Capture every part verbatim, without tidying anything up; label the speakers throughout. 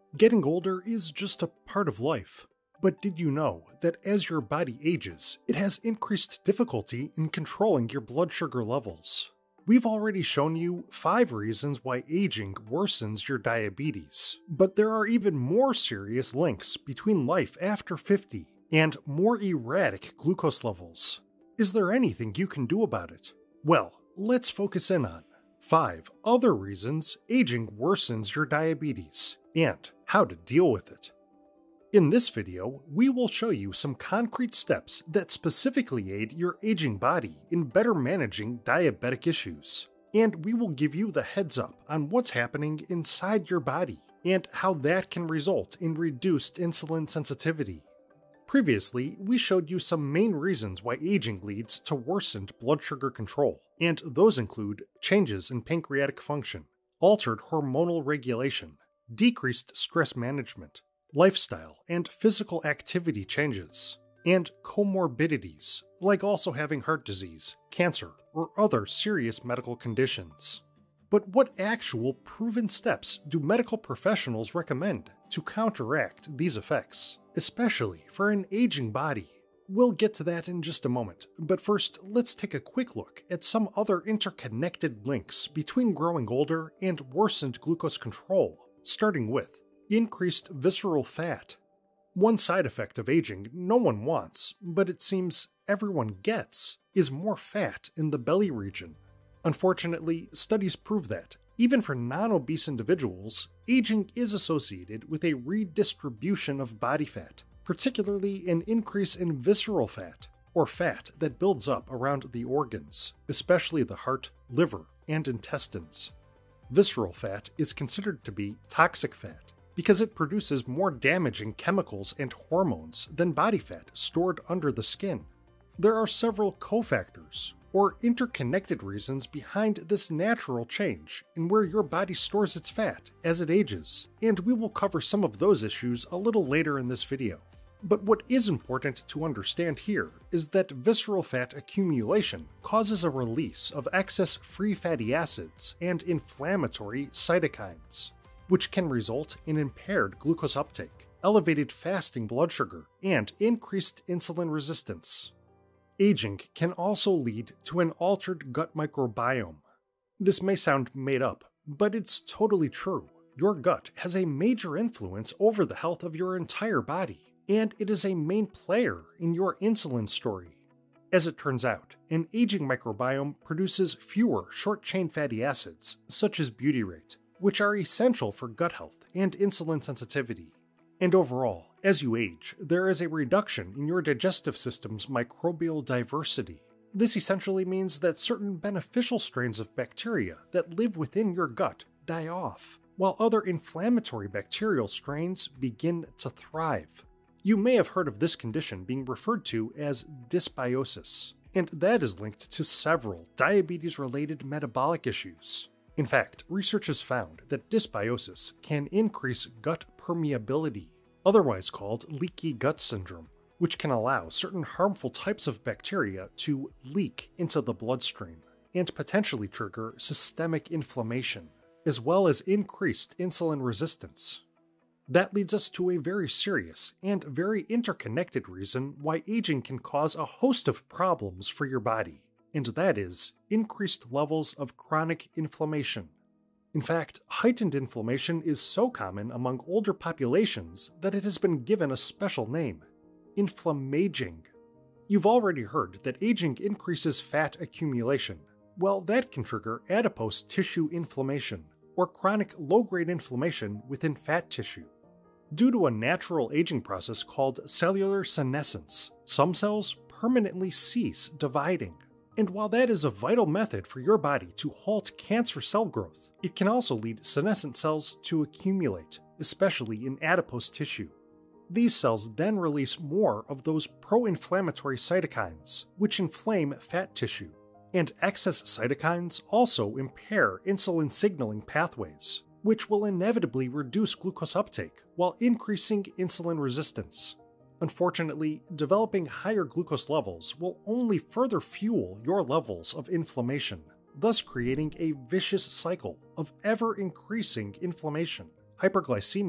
Speaker 1: Getting older is just a part of life. But did you know that as your body ages, it has increased difficulty in controlling your blood sugar levels? We've already shown you five reasons why aging worsens your diabetes, but there are even more serious links between life after fifty and more erratic glucose levels. Is there anything you can do about it? Well, let's focus in on five other reasons aging worsens your diabetes and how to deal with it. In this video, we will show you some concrete steps that specifically aid your aging body in better managing diabetic issues. And we will give you the heads up on what's happening inside your body and how that can result in reduced insulin sensitivity. Previously, we showed you some main reasons why aging leads to worsened blood sugar control, and those include changes in pancreatic function, altered hormonal regulation, decreased stress management, lifestyle and physical activity changes, and comorbidities, like also having heart disease, cancer, or other serious medical conditions. But what actual proven steps do medical professionals recommend to counteract these effects, especially for an aging body? We'll get to that in just a moment, but first, let's take a quick look at some other interconnected links between growing older and worsened glucose control, starting with increased visceral fat. One side effect of aging no one wants, but it seems everyone gets, is more fat in the belly region. Unfortunately, studies prove that, even for non-obese individuals, aging is associated with a redistribution of body fat, particularly an increase in visceral fat, or fat that builds up around the organs, especially the heart, liver, and intestines. Visceral fat is considered to be toxic fat, because it produces more damaging chemicals and hormones than body fat stored under the skin. There are several cofactors, or interconnected reasons behind this natural change in where your body stores its fat as it ages, and we will cover some of those issues a little later in this video. But what is important to understand here is that visceral fat accumulation causes a release of excess free fatty acids and inflammatory cytokines, which can result in impaired glucose uptake, elevated fasting blood sugar, and increased insulin resistance. Aging can also lead to an altered gut microbiome. This may sound made up, but it's totally true. Your gut has a major influence over the health of your entire body, and it is a main player in your insulin story. As it turns out, an aging microbiome produces fewer short-chain fatty acids, such as butyrate, which are essential for gut health and insulin sensitivity. And overall, as you age, there is a reduction in your digestive system's microbial diversity. This essentially means that certain beneficial strains of bacteria that live within your gut die off, while other inflammatory bacterial strains begin to thrive. You may have heard of this condition being referred to as dysbiosis, and that is linked to several diabetes-related metabolic issues. In fact, research has found that dysbiosis can increase gut permeability, otherwise called leaky gut syndrome, which can allow certain harmful types of bacteria to leak into the bloodstream and potentially trigger systemic inflammation, as well as increased insulin resistance. That leads us to a very serious and very interconnected reason why aging can cause a host of problems for your body, and that is increased levels of chronic inflammation. In fact, heightened inflammation is so common among older populations that it has been given a special name: inflammaging. You've already heard that aging increases fat accumulation. Well, that can trigger adipose tissue inflammation, or chronic low-grade inflammation within fat tissue. Due to a natural aging process called cellular senescence, some cells permanently cease dividing. And while that is a vital method for your body to halt cancer cell growth, it can also lead senescent cells to accumulate, especially in adipose tissue. These cells then release more of those pro-inflammatory cytokines, which inflame fat tissue. And excess cytokines also impair insulin signaling pathways, which will inevitably reduce glucose uptake while increasing insulin resistance. Unfortunately, developing higher glucose levels will only further fuel your levels of inflammation, thus creating a vicious cycle of ever-increasing inflammation, hyperglycemia,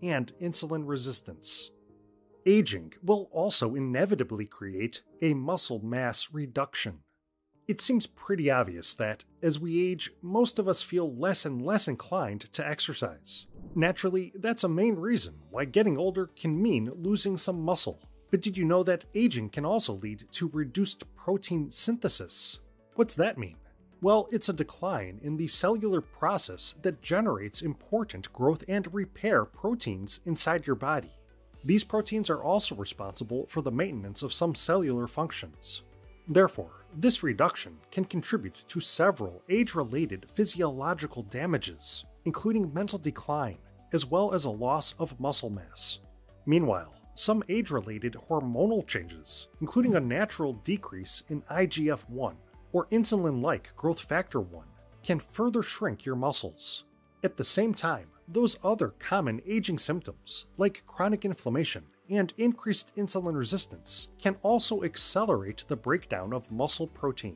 Speaker 1: and insulin resistance. Aging will also inevitably create a muscle mass reduction. It seems pretty obvious that, as we age, most of us feel less and less inclined to exercise. Naturally, that's a main reason why getting older can mean losing some muscle. But did you know that aging can also lead to reduced protein synthesis? What's that mean? Well, it's a decline in the cellular process that generates important growth and repair proteins inside your body. These proteins are also responsible for the maintenance of some cellular functions. Therefore, this reduction can contribute to several age-related physiological damages, including mental decline, as well as a loss of muscle mass. Meanwhile, some age-related hormonal changes, including a natural decrease in I G F one or insulin-like growth factor one, can further shrink your muscles. At the same time, those other common aging symptoms, like chronic inflammation and increased insulin resistance, can also accelerate the breakdown of muscle protein.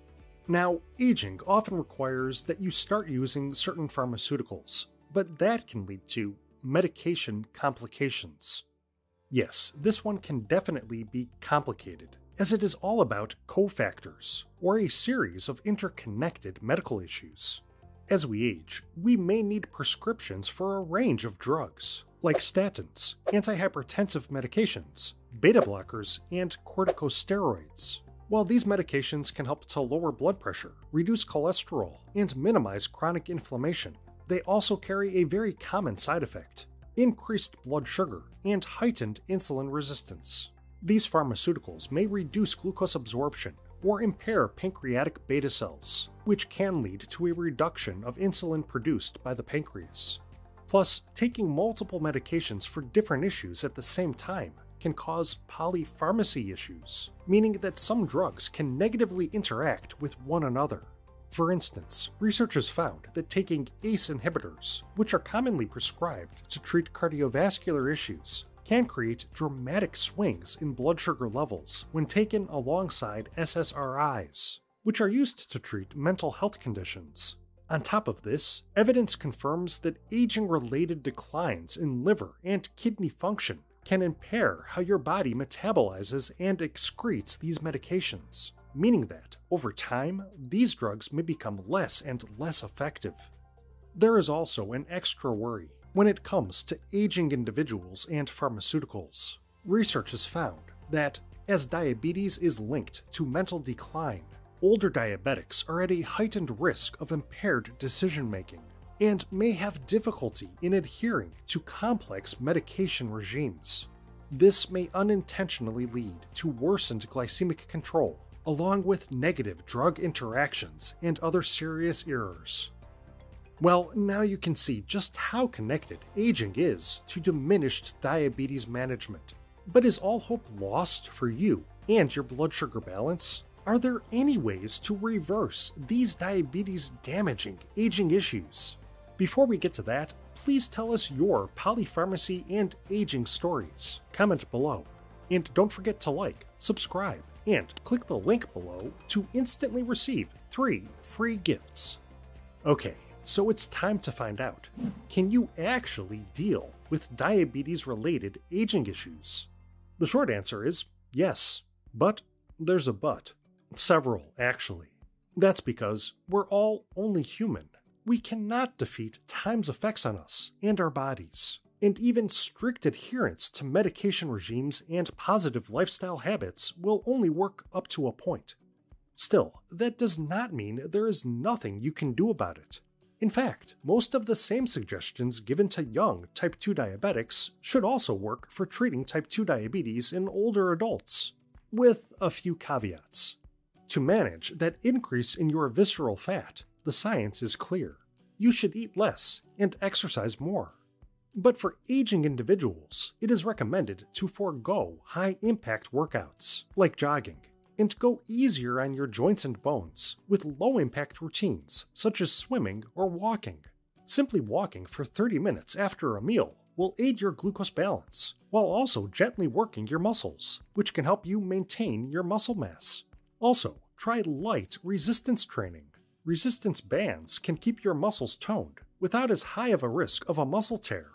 Speaker 1: Now, aging often requires that you start using certain pharmaceuticals, but that can lead to medication complications. Yes, this one can definitely be complicated, as it is all about cofactors, or a series of interconnected medical issues. As we age, we may need prescriptions for a range of drugs, like statins, antihypertensive medications, beta blockers, and corticosteroids. While these medications can help to lower blood pressure, reduce cholesterol, and minimize chronic inflammation, they also carry a very common side effect: increased blood sugar and heightened insulin resistance. These pharmaceuticals may reduce glucose absorption or impair pancreatic beta cells, which can lead to a reduction of insulin produced by the pancreas. Plus, taking multiple medications for different issues at the same time can cause polypharmacy issues, meaning that some drugs can negatively interact with one another. For instance, research has found that taking A C E inhibitors, which are commonly prescribed to treat cardiovascular issues, can create dramatic swings in blood sugar levels when taken alongside S S R Is, which are used to treat mental health conditions. On top of this, evidence confirms that aging-related declines in liver and kidney function can impair how your body metabolizes and excretes these medications, meaning that, over time, these drugs may become less and less effective. There is also an extra worry when it comes to aging individuals and pharmaceuticals. Research has found that, as diabetes is linked to mental decline, older diabetics are at a heightened risk of impaired decision-making and may have difficulty in adhering to complex medication regimes. This may unintentionally lead to worsened glycemic control, along with negative drug interactions and other serious errors. Well, now you can see just how connected aging is to diminished diabetes management. But is all hope lost for you and your blood sugar balance? Are there any ways to reverse these diabetes-damaging aging issues? Before we get to that, please tell us your polypharmacy and aging stories. Comment below. And don't forget to like, subscribe, and click the link below to instantly receive three free gifts. Okay, so it's time to find out. Can you actually deal with diabetes-related aging issues? The short answer is yes, but there's a but. Several, actually. That's because we're all only human. We cannot defeat time's effects on us and our bodies, and even strict adherence to medication regimes and positive lifestyle habits will only work up to a point. Still, that does not mean there is nothing you can do about it. In fact, most of the same suggestions given to young type two diabetics should also work for treating type two diabetes in older adults, with a few caveats. To manage that increase in your visceral fat, the science is clear. You should eat less and exercise more. But for aging individuals, it is recommended to forego high-impact workouts, like jogging, and go easier on your joints and bones with low-impact routines such as swimming or walking. Simply walking for thirty minutes after a meal will aid your glucose balance, while also gently working your muscles, which can help you maintain your muscle mass. Also, try light resistance training. Resistance bands can keep your muscles toned without as high of a risk of a muscle tear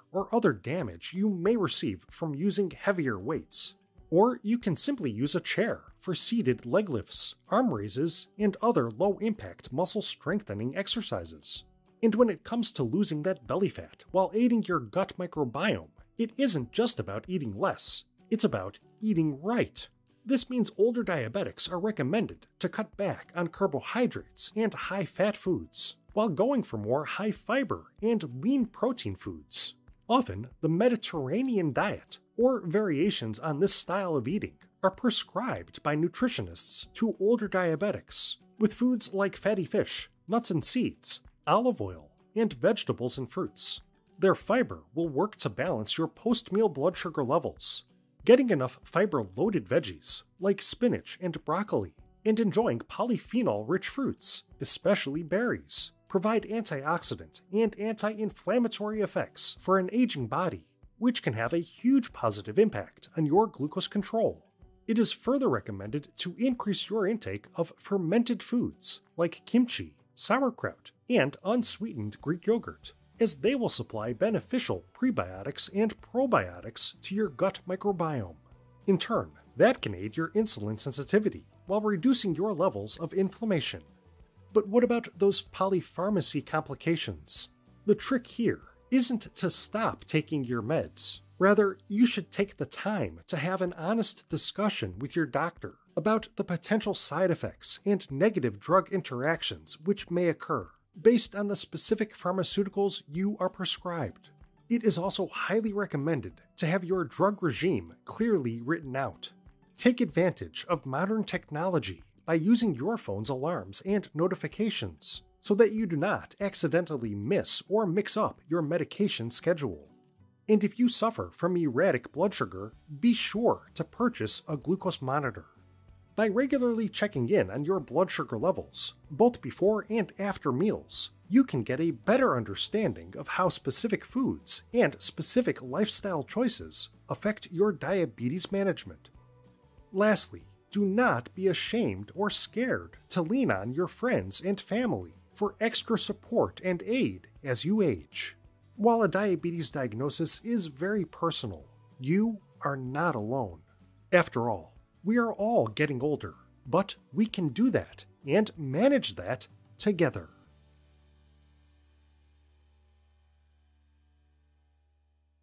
Speaker 1: or other damage you may receive from using heavier weights. Or you can simply use a chair for seated leg lifts, arm raises, and other low-impact muscle-strengthening exercises. And when it comes to losing that belly fat while aiding your gut microbiome, it isn't just about eating less, it's about eating right. This means older diabetics are recommended to cut back on carbohydrates and high-fat foods, while going for more high-fiber and lean protein foods. Often, the Mediterranean diet, or variations on this style of eating, are prescribed by nutritionists to older diabetics, with foods like fatty fish, nuts and seeds, olive oil, and vegetables and fruits. Their fiber will work to balance your post-meal blood sugar levels. Getting enough fiber-loaded veggies, like spinach and broccoli, and enjoying polyphenol-rich fruits, especially berries, provide antioxidant and anti-inflammatory effects for an aging body, which can have a huge positive impact on your glucose control. It is further recommended to increase your intake of fermented foods like kimchi, sauerkraut, and unsweetened Greek yogurt, as they will supply beneficial prebiotics and probiotics to your gut microbiome. In turn, that can aid your insulin sensitivity while reducing your levels of inflammation. But what about those polypharmacy complications? The trick here isn't to stop taking your meds. Rather, you should take the time to have an honest discussion with your doctor about the potential side effects and negative drug interactions which may occur based on the specific pharmaceuticals you are prescribed. It is also highly recommended to have your drug regime clearly written out. Take advantage of modern technology by using your phone's alarms and notifications so that you do not accidentally miss or mix up your medication schedule. And if you suffer from erratic blood sugar, be sure to purchase a glucose monitor. By regularly checking in on your blood sugar levels, both before and after meals, you can get a better understanding of how specific foods and specific lifestyle choices affect your diabetes management. Lastly, do not be ashamed or scared to lean on your friends and family for extra support and aid as you age. While a diabetes diagnosis is very personal, you are not alone. After all, we are all getting older, but we can do that and manage that together.